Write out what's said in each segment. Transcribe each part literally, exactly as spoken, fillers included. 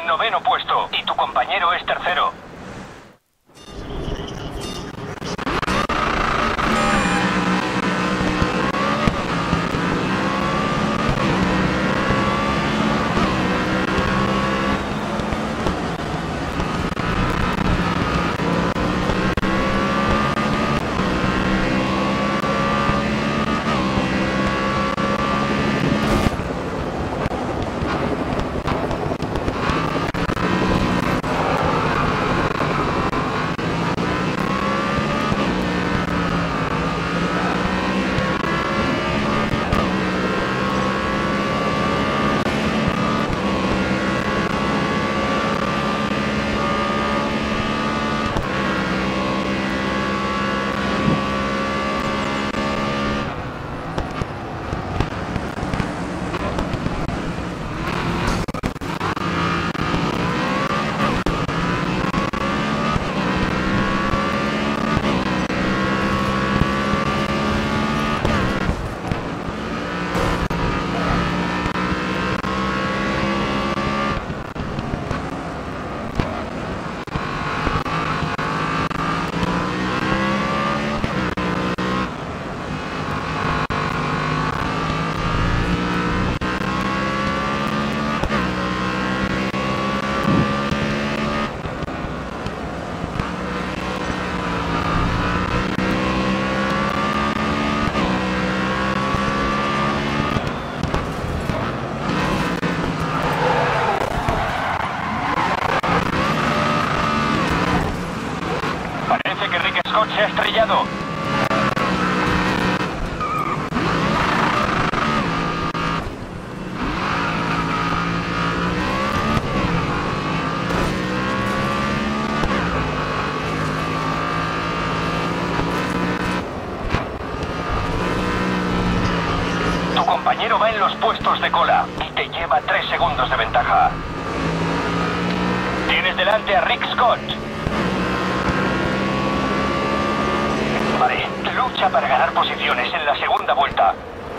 el noveno puesto y tu compañero es tercero. Se ha estrellado. Tu compañero va en los puestos de cola y te lleva tres segundos de ventaja. Tienes delante a Rick Scott. Vale, lucha para ganar posiciones en la segunda vuelta.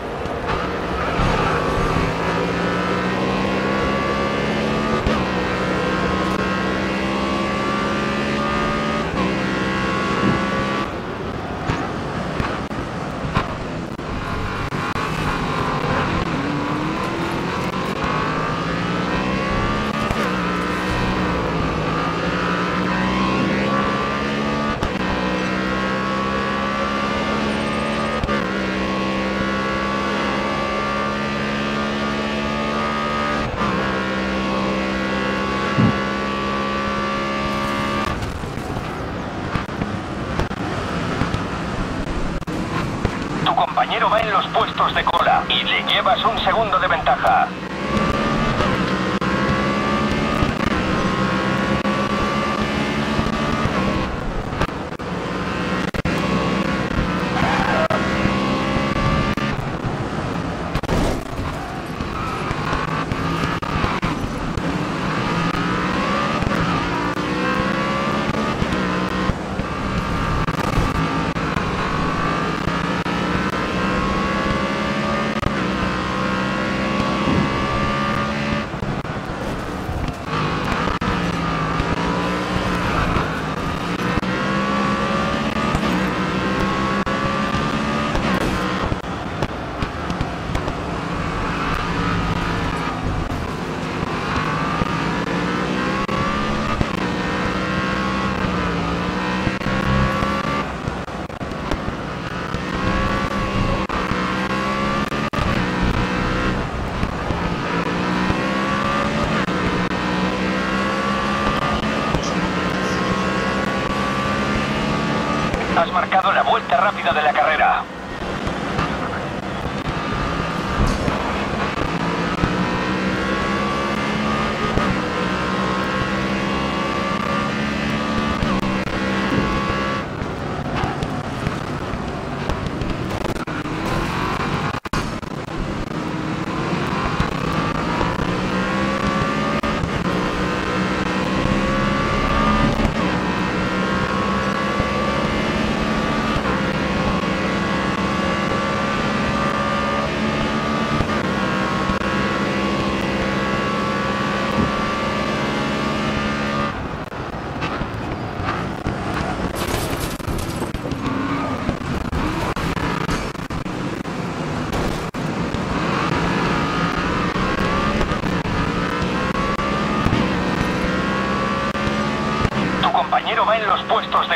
Tu compañero va en los puestos de cola y le llevas un segundo de ventaja. Has marcado la vuelta rápida de la carrera.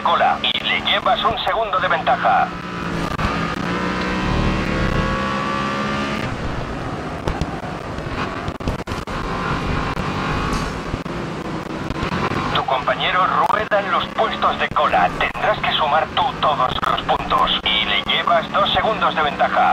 cola y le llevas un segundo de ventaja. Tu compañero rueda en los puestos de cola. Tendrás que sumar tú todos los puntos y le llevas dos segundos de ventaja.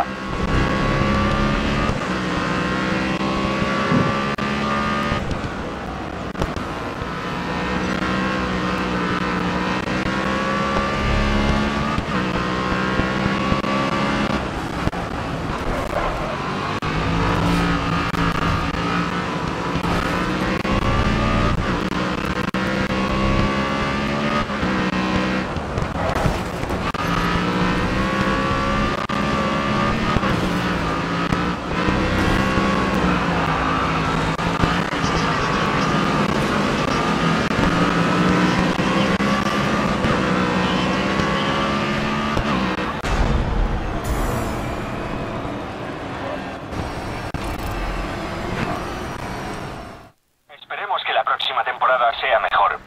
Esperemos que la próxima temporada sea mejor.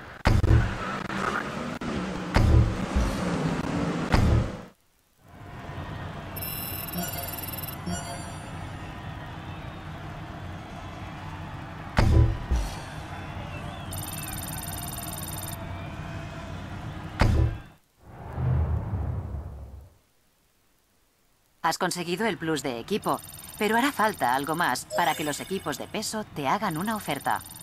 Has conseguido el plus de equipo, pero hará falta algo más para que los equipos de peso te hagan una oferta.